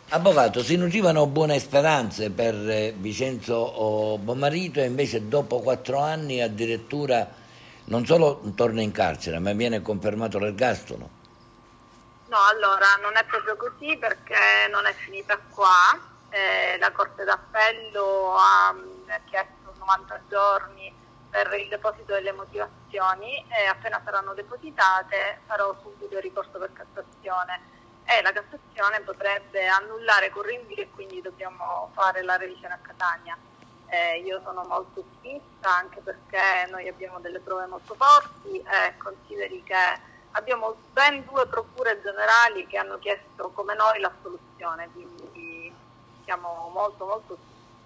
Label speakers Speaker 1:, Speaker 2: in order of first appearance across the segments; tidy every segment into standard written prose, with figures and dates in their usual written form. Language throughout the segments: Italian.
Speaker 1: Avvocato, si nutrivano buone speranze per Vincenzo Bonmarito e invece dopo 4 anni addirittura non solo torna in carcere, ma viene confermato l'ergastolo.
Speaker 2: No, allora non è proprio così perché non è finita qua. La Corte d'Appello ha chiesto 90 giorni per il deposito delle motivazioni e appena saranno depositate farò subito il ricorso per Cassazione e la Cassazione potrebbe annullare con rinvio e quindi dobbiamo fare la revisione a Catania. Io sono molto ottimista anche perché noi abbiamo delle prove molto forti e consideri che abbiamo ben due procure generali che hanno chiesto come noi l'assoluzione, quindi siamo molto molto.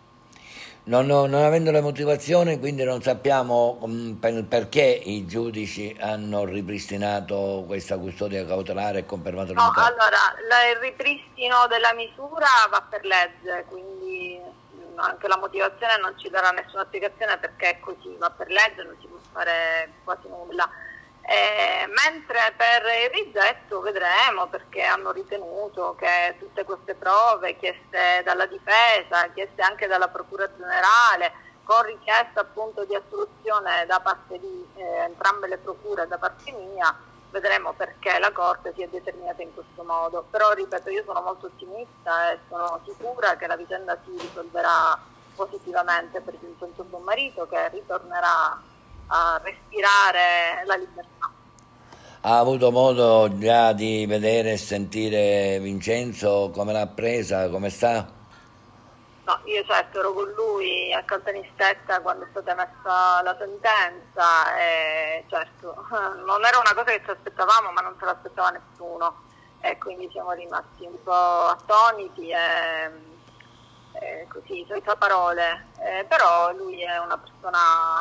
Speaker 1: Non avendo le motivazioni, quindi non sappiamo perché i giudici hanno ripristinato questa custodia cautelare e confermato
Speaker 2: No,
Speaker 1: l'incarcere.
Speaker 2: allora il ripristino della misura va per legge, quindi anche la motivazione non ci darà nessuna spiegazione perché è così, va per legge, non si può fare quasi nulla. Mentre per il rigetto vedremo perché hanno ritenuto che tutte queste prove chieste dalla difesa, chieste anche dalla Procura Generale, con richiesta appunto di assoluzione da parte di entrambe le procure e da parte mia, vedremo perché la Corte si è determinata in questo modo. Però ripeto, io sono molto ottimista e sono sicura che la vicenda si risolverà positivamente per Vincenzo Bonmarito che ritornerà a respirare la libertà.
Speaker 1: Ha avuto modo già di vedere e sentire Vincenzo come l'ha presa, come sta?
Speaker 2: No, io certo ero con lui a Caltanissetta quando è stata emessa la sentenza e certo non era una cosa che ci aspettavamo ma non se l'aspettava nessuno e quindi siamo rimasti un po' attoniti e così senza parole, però lui è una persona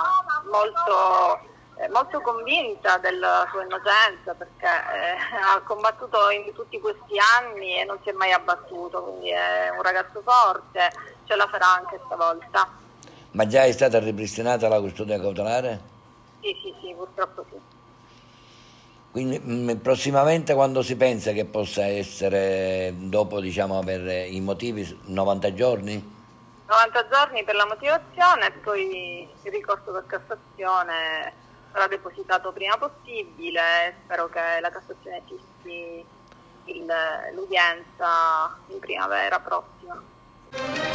Speaker 2: molto convinta della sua innocenza perché ha combattuto in tutti questi anni e non si è mai abbattuto, quindi è un ragazzo forte, ce la farà anche stavolta.
Speaker 1: Ma già è stata ripristinata la custodia cautelare?
Speaker 2: Sì, sì, sì, purtroppo sì.
Speaker 1: Quindi prossimamente quando si pensa che possa essere, dopo diciamo aver i motivi, 90 giorni?
Speaker 2: 90 giorni per la motivazione e poi il ricorso per Cassazione sarà depositato prima possibile. Spero che la Cassazione fissi l'udienza in primavera prossima.